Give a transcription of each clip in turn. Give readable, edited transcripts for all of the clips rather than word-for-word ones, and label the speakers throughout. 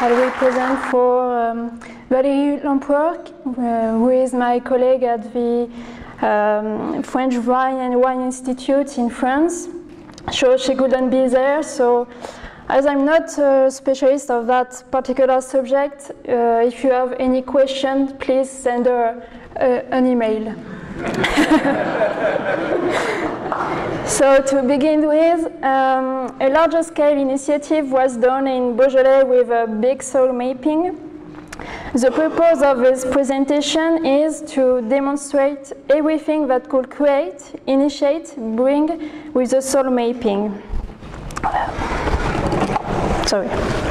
Speaker 1: I'll represent for Valérie Lampourc, who is my colleague at the French Wine Institute in France. So she couldn't be there, so as I'm not a specialist of that particular subject, if you have any question, please send her an email. So to begin with, a larger scale initiative was done in Beaujolais with a big soil mapping. The purpose of this presentation is to demonstrate everything that could create, initiate, bring with the soil mapping. Sorry.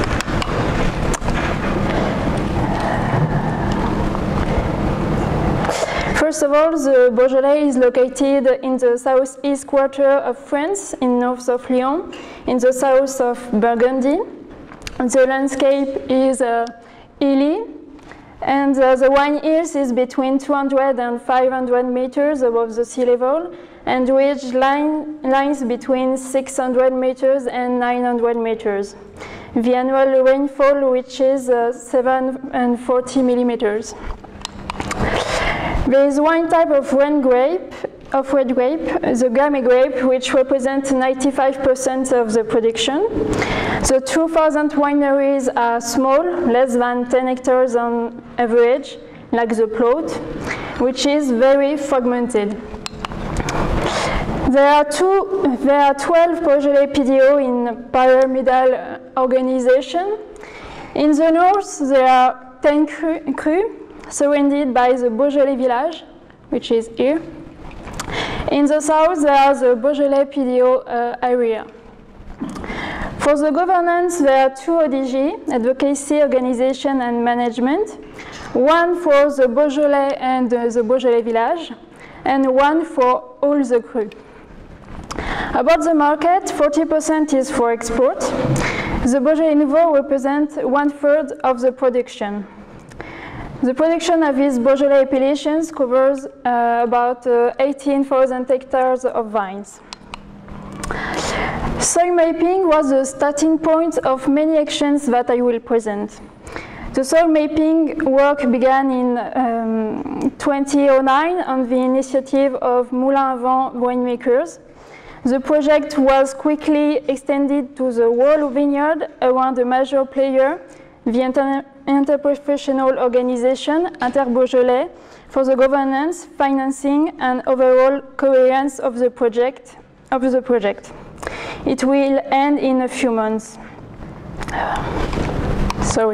Speaker 1: First of all, the Beaujolais is located in the southeast quarter of France, in north of Lyon, in the south of Burgundy. The landscape is hilly, and the wine hills is between 200 and 500 meters above the sea level, and ridge lines between 600 meters and 900 meters. The annual rainfall reaches 740 millimeters. There is one type of red grape, the Gamay grape, which represents 95% of the production. The 2,000 wineries are small, less than 10 hectares on average, like the plot, which is very fragmented. There are 12 Beaujolais PDO in pyramidal organization. In the north, there are 10 crus, surrounded by the Beaujolais village, which is here. In the south, there are the Beaujolais PDO area. For the governance, there are two ODG, Advocacy, Organization and Management, one for the Beaujolais and the Beaujolais village, and one for all the crus. About the market, 40% is for export. The Beaujolais Nouveau represents 1/3 of the production. The production of these Beaujolais appellations covers about 18,000 hectares of vines. Soil mapping was the starting point of many actions that I will present. The soil mapping work began in 2009 on the initiative of Moulin à Vent winemakers. The project was quickly extended to the whole vineyard around a major player, the interprofessional organization Inter-Beaujolais, for the governance, financing, and overall coherence of the project. It will end in a few months. Sorry.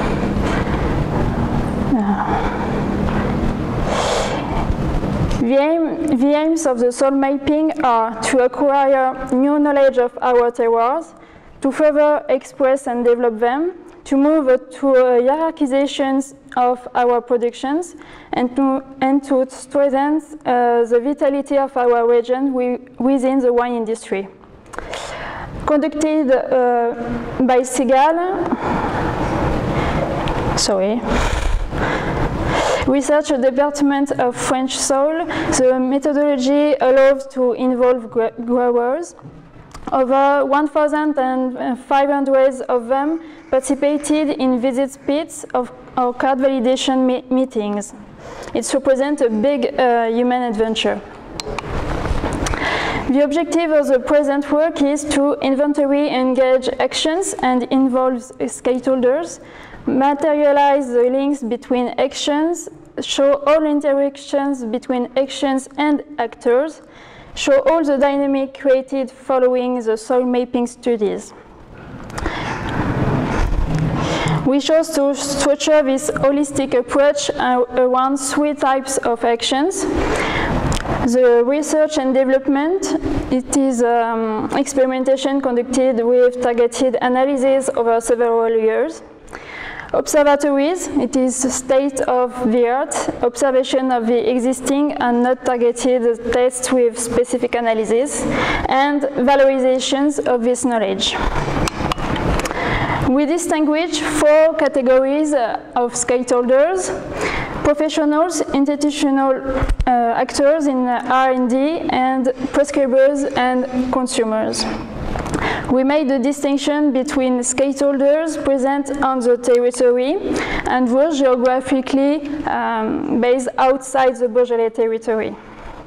Speaker 1: The aims of the soil mapping are to acquire new knowledge of our terroirs, to further express and develop them, to move to hierarchization of our productions, and to strengthen the vitality of our region within the wine industry. Conducted by Segal, Research Department of French Soil, the methodology allows to involve growers. Over 1,500 of them participated in visit pits or card validation meetings. It represents a big human adventure. The objective of the present work is to inventory engage actions and involve stakeholders, materialize the links between actions, show all interactions between actions and actors, show all the dynamic created following the soil mapping studies. We chose to structure this holistic approach around 3 types of actions. The research and development, it is experimentation conducted with targeted analysis over several years. Observatories, it is state-of-the-art observation of the existing and not targeted tests with specific analysis, and valorizations of this knowledge. We distinguish 4 categories of stakeholders: professionals, institutional actors in R&D, and prescribers and consumers. We made a distinction between stakeholders present on the territory and those geographically based outside the Beaujolais territory.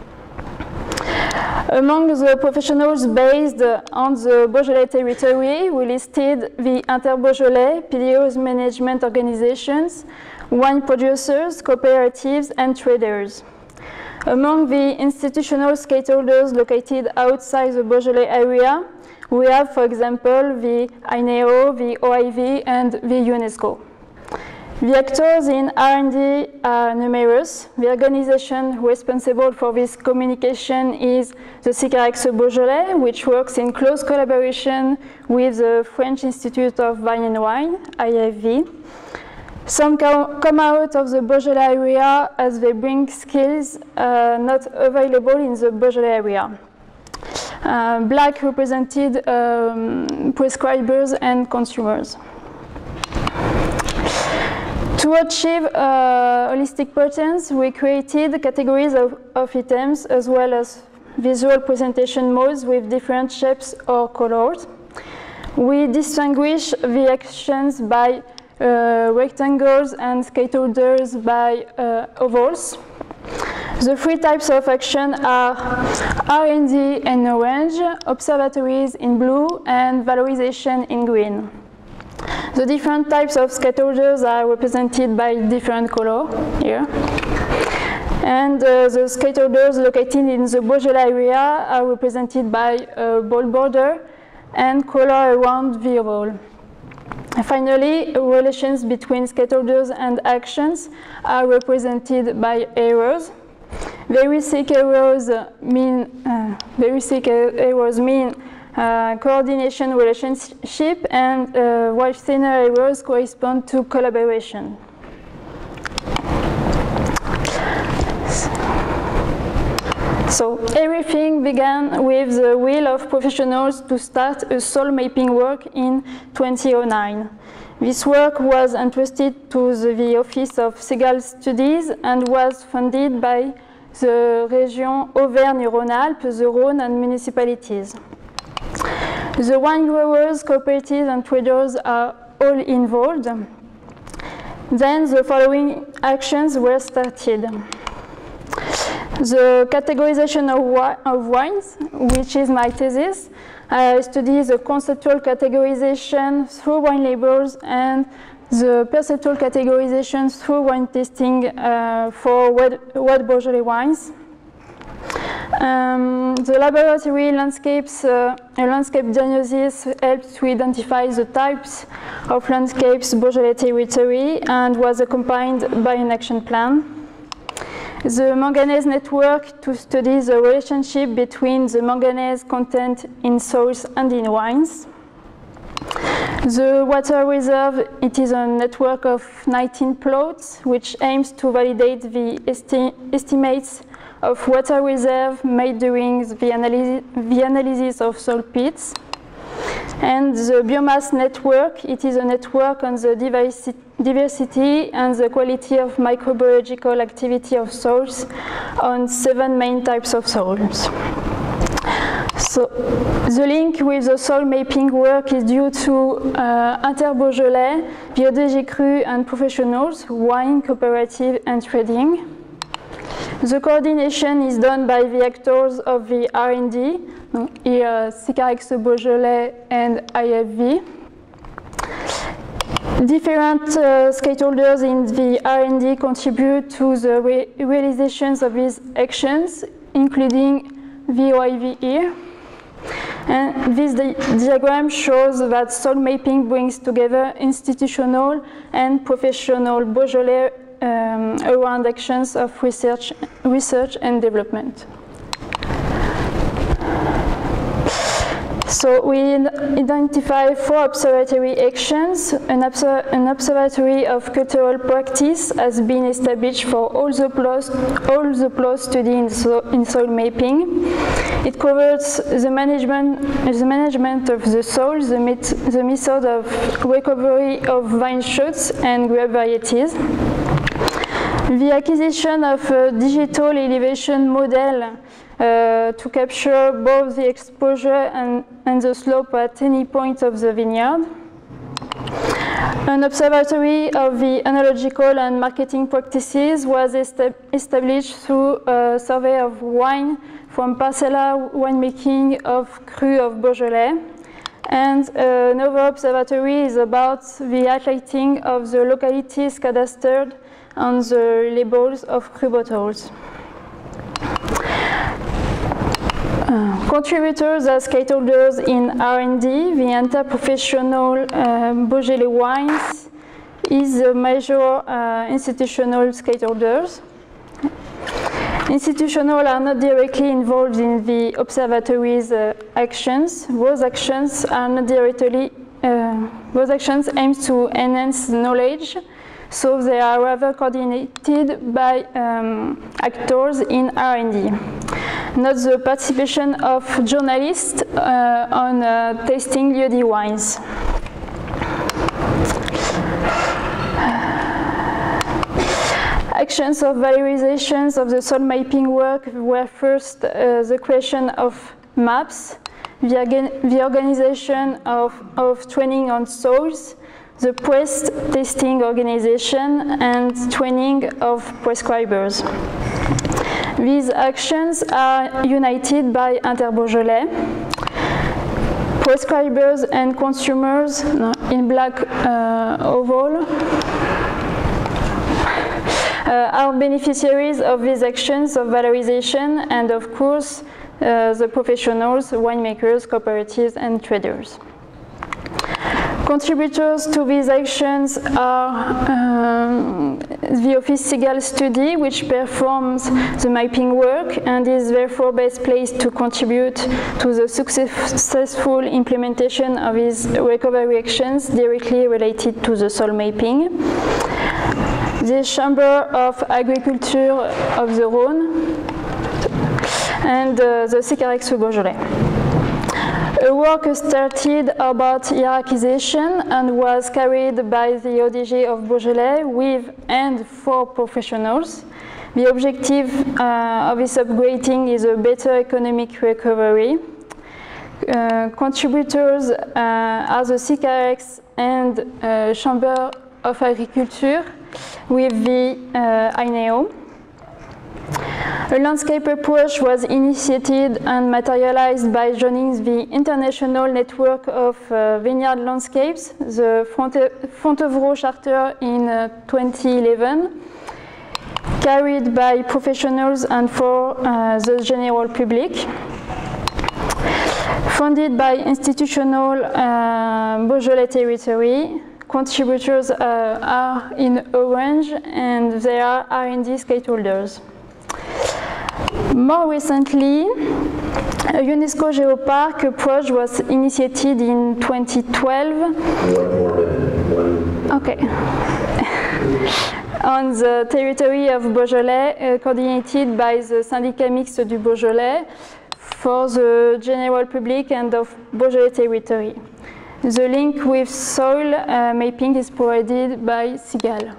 Speaker 1: Among the professionals based on the Beaujolais territory, we listed the Inter-Beaujolais, PDO's management organizations, wine producers, cooperatives, and traders. Among the institutional stakeholders located outside the Beaujolais area, we have, for example, the INEO, the OIV, and the UNESCO. The actors in R&D are numerous. The organization responsible for this communication is the CICAREX Beaujolais, which works in close collaboration with the French Institute of Vine and Wine, IFV. Some come out of the Beaujolais area as they bring skills not available in the Beaujolais area. Black represented prescribers and consumers. To achieve holistic patterns, we created categories of items as well as visual presentation modes with different shapes or colors. We distinguish the actions by rectangles and stakeholders by ovals. The three types of action are R&D in orange, observatories in blue, and valorization in green. The different types of stakeholders are represented by different colors here. And the stakeholders located in the Beaujolais area are represented by a bold border and color around the oval. Finally, relations between stakeholders and actions are represented by arrows. Very thick arrows mean coordination relationship, and while thinner arrows correspond to collaboration. So everything began with the will of professionals to start a soul mapping work in 2009. This work was entrusted to the Office of Segal Studies and was funded by the Région Auvergne-Rhône-Alpes, the Rhône, and municipalities. The wine growers, cooperatives, and traders are all involved. Then the following actions were started. The categorization of wines, which is my thesis. I study the conceptual categorization through wine labels and the perceptual categorization through wine tasting for wet Beaujolais wines. The laboratory landscape diagnosis helped to identify the types of landscapes Beaujolais territory and was accompanied by an action plan. The manganese network to study the relationship between the manganese content in soils and in wines. The water reserve, it is a network of 19 plots which aims to validate the estimates of water reserve made during the analysis of soil pits. And the biomass network, it is a network on the diversity and the quality of microbiological activity of soils on 7 main types of soils. So the link with the soil mapping work is due to Inter-Beaujolais, biology cru and professionals, wine, cooperative, and trading. The coordination is done by the actors of the R&D, here CICAREX Beaujolais and IFV. Different stakeholders in the R&D contribute to the realizations of these actions, including the OIV here. And this diagram shows that soil mapping brings together institutional and professional Beaujolais around actions of research and development. So we identify 4 observatory actions. An observatory of cultural practice has been established for all the plots studied in soil mapping. It covers the management of the soil, the method of recovery of vine shoots and grape varieties. The acquisition of a digital elevation model to capture both the exposure and the slope at any point of the vineyard. An observatory of the analogical and marketing practices was established through a survey of wine from parcellar winemaking of Cru of Beaujolais. And another observatory is about the highlighting of the localities cadastered on the labels of Cru bottles. Contributors as stakeholders in R&D, the interprofessional Beaujolais wines is the major institutional stakeholders. Institutional are not directly involved in the observatory's actions. Those actions are not directly. Those actions aim to enhance knowledge, so they are rather coordinated by actors in R&D. Not the participation of journalists on tasting lieu-dit wines. Actions of valorizations of the soil mapping work were first the creation of maps, the organization of training on soils, the press testing organization, and training of prescribers. These actions are united by Inter-Beaujolais. Prescribers and consumers, in black oval, are beneficiaries of these actions of valorization, and of course, the professionals, winemakers, cooperatives, and traders. Contributors to these actions are the Office Segal study, which performs the mapping work and is therefore best placed to contribute to the successful implementation of these recovery actions directly related to the soil mapping. The Chamber of Agriculture of the Rhône and the Sicarex Beaujolais. A work started about hierarchization and was carried by the ODG of Beaujolais with and for professionals. The objective of this upgrading is a better economic recovery. Contributors are the Sicarex and Chamber of Agriculture with the INEO. A landscape approach was initiated and materialized by joining the international network of vineyard landscapes, the Fontevraud Charter in 2011, carried by professionals and for the general public. Funded by institutional Beaujolais territory, contributors are in orange and they are R&D stakeholders. More recently, a UNESCO Geopark approach was initiated in 2012. Okay. On the territory of Beaujolais, coordinated by the Syndicat Mixte du Beaujolais for the general public and of Beaujolais territory. The link with soil mapping is provided by Segal.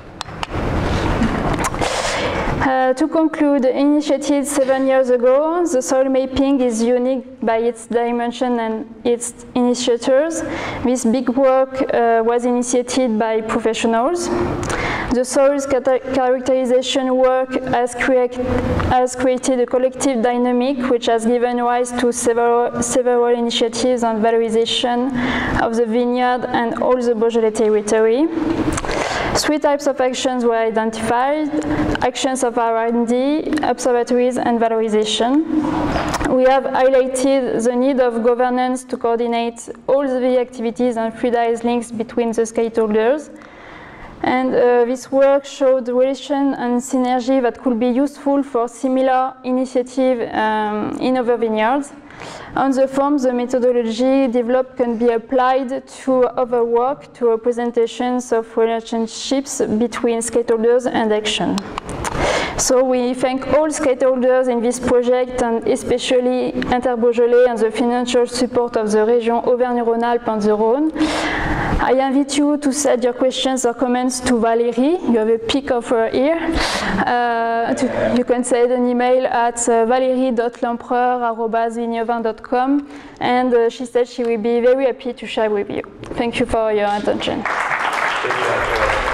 Speaker 1: To conclude, initiated 7 years ago, the soil mapping is unique by its dimension and its initiators. This big work was initiated by professionals. The soils characterization work has created a collective dynamic which has given rise to several initiatives on valorization of the vineyard and all the Beaujolais territory. 3 types of actions were identified: actions of R&D, observatories, and valorization. We have highlighted the need of governance to coordinate all the activities and fluidize links between the stakeholders. And this work showed the relation and synergy that could be useful for similar initiatives in other vineyards. On the form, the methodology developed can be applied to other work, to representations of relationships between stakeholders and action. So we thank all stakeholders in this project, and especially Inter-Beaujolais and the financial support of the region Auvergne-Rhône-Alpes and the Rhône. I invite you to send your questions or comments to Valérie. You have a pic of her here. You can send an email at valérie.lempereur@vigneuvin.com, and she said she will be very happy to share with you. Thank you for your attention.
Speaker 2: Thank you.